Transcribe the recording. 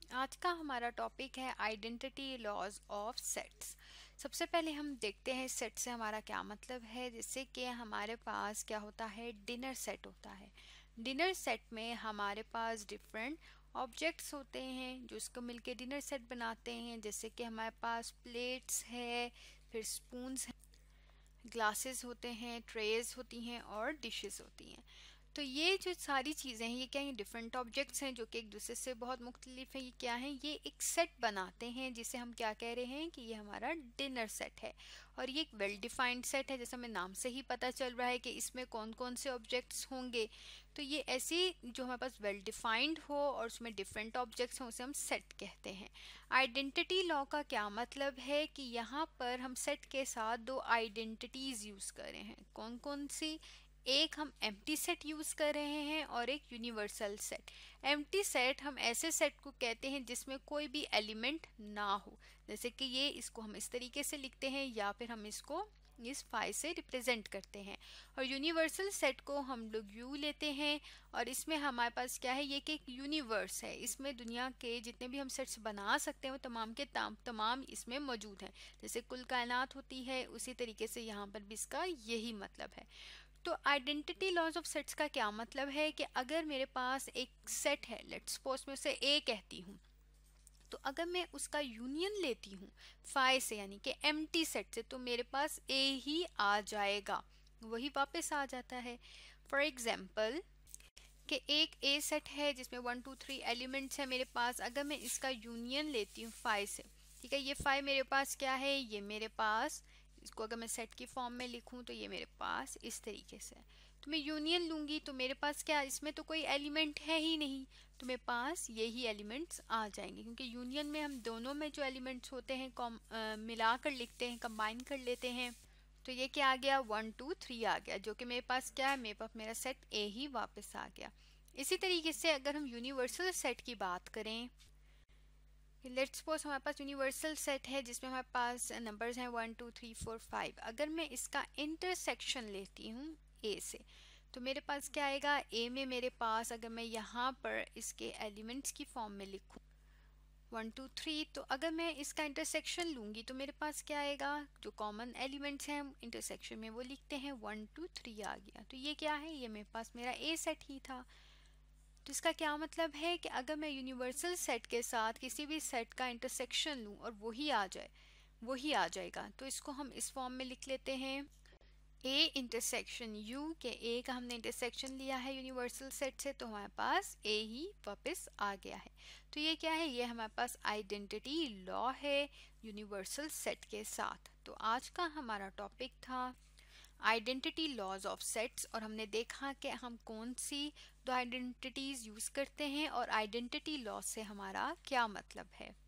आज का हमारा टॉपिक है आइडेंटिटी लॉज ऑफ सेट्स। सबसे पहले हम देखते हैं सेट से हमारा क्या मतलब है। जैसे कि हमारे पास क्या होता है, डिनर सेट होता है। डिनर सेट में हमारे पास डिफरेंट ऑब्जेक्ट्स होते हैं जो इसको मिलके डिनर सेट बनाते हैं। जैसे कि हमारे पास प्लेट्स है, फिर स्पून्स, ग्लासेस होते हैं, ट्रेज होती हैं और डिशेस होती हैं। तो ये जो सारी चीज़ें हैं ये क्या है, डिफरेंट ऑब्जेक्ट्स हैं जो कि एक दूसरे से बहुत मुख्तलिफ हैं। ये क्या है, ये एक सेट बनाते हैं जिसे हम क्या कह रहे हैं कि ये हमारा डिनर सेट है। और ये एक वेल डिफाइंड सेट है, जैसे हमें नाम से ही पता चल रहा है कि इसमें कौन कौन से ऑब्जेक्ट्स होंगे। तो ये ऐसी जो हमारे पास वेल डिफाइंड हो और उसमें डिफरेंट ऑब्जेक्ट्स हों उसे हम सेट कहते हैं। आइडेंटिटी लॉ का क्या मतलब है कि यहाँ पर हम सेट के साथ दो आइडेंटिटीज यूज कर रहे हैं। कौन कौन सी? एक हम एम्प्टी सेट यूज कर रहे हैं और एक यूनिवर्सल सेट। एम्प्टी सेट हम ऐसे सेट को कहते हैं जिसमें कोई भी एलिमेंट ना हो। जैसे कि ये, इसको हम इस तरीके से लिखते हैं या फिर हम इसको इस फाइ से रिप्रेजेंट करते हैं। और यूनिवर्सल सेट को हम लोग यू लेते हैं और इसमें हमारे पास क्या है, ये कि एक यूनिवर्स है। इसमें दुनिया के जितने भी हम सेट्स बना सकते हैं वो तमाम के तमाम इसमें मौजूद हैं। जैसे कुल कायनात होती है उसी तरीके से यहाँ पर भी इसका यही मतलब है। तो आइडेंटिटी लॉज ऑफ सेट्स का क्या मतलब है कि अगर मेरे पास एक सेट है, लेट्स सपोज मैं उसे ए कहती हूँ, तो अगर मैं उसका यूनियन लेती हूँ फाइ से यानी कि एम्प्टी सेट से, तो मेरे पास ए ही आ जाएगा, वही वापस आ जाता है। फॉर एग्जाम्पल कि एक ए सेट है जिसमें 1 2 3 एलिमेंट्स है मेरे पास। अगर मैं इसका यूनियन लेती हूँ फाइ से, ठीक है, ये फाइ मेरे पास क्या है, ये मेरे पास, इसको अगर मैं सेट की फॉर्म में लिखूं तो ये मेरे पास इस तरीके से। तो मैं यूनियन लूंगी तो मेरे पास क्या, इसमें तो कोई एलिमेंट है ही नहीं, तो मेरे पास यही एलिमेंट्स आ जाएंगे। क्योंकि यूनियन में हम दोनों में जो एलिमेंट्स होते हैं मिलाकर लिखते हैं, कंबाइन कर लेते हैं। तो ये क्या आ गया, 1 2 3 आ गया, जो कि मेरे पास क्या है, मेरे पास मेरा सेट ए ही वापस आ गया। इसी तरीके से अगर हम यूनिवर्सल सेट की बात करें, लेट्स सपोज हमारे पास यूनिवर्सल सेट है जिसमें हमारे पास नंबर्स हैं 1 2 3 4 5। अगर मैं इसका इंटरसेक्शन लेती हूँ ए से, तो मेरे पास क्या आएगा, ए में मेरे पास अगर मैं यहाँ पर इसके एलिमेंट्स की फॉर्म में लिखूँ 1 2 3, तो अगर मैं इसका इंटरसेक्शन लूंगी तो मेरे पास क्या आएगा, जो कॉमन एलिमेंट्स हैं इंटरसेक्शन में वो लिखते हैं 1 2 3 आ गया। तो ये क्या है, ये मेरे पास मेरा ए सेट ही था। तो इसका क्या मतलब है कि अगर मैं यूनिवर्सल सेट के साथ किसी भी सेट का इंटरसेक्शन लूं और वही आ जाए, वही आ जाएगा। तो इसको हम इस फॉर्म में लिख लेते हैं ए इंटरसेक्शन यू, के ए का हमने इंटरसेक्शन लिया है यूनिवर्सल सेट से तो हमारे पास ए ही वापस आ गया है। तो ये क्या है, ये हमारे पास आइडेंटिटी लॉ है यूनिवर्सल सेट के साथ। तो आज का हमारा टॉपिक था आइडेंटिटी लॉज ऑफ सेट्स और हमने देखा कि हम कौन सी दो आइडेंटिटीज यूज करते हैं और आइडेंटिटी लॉ से हमारा क्या मतलब है।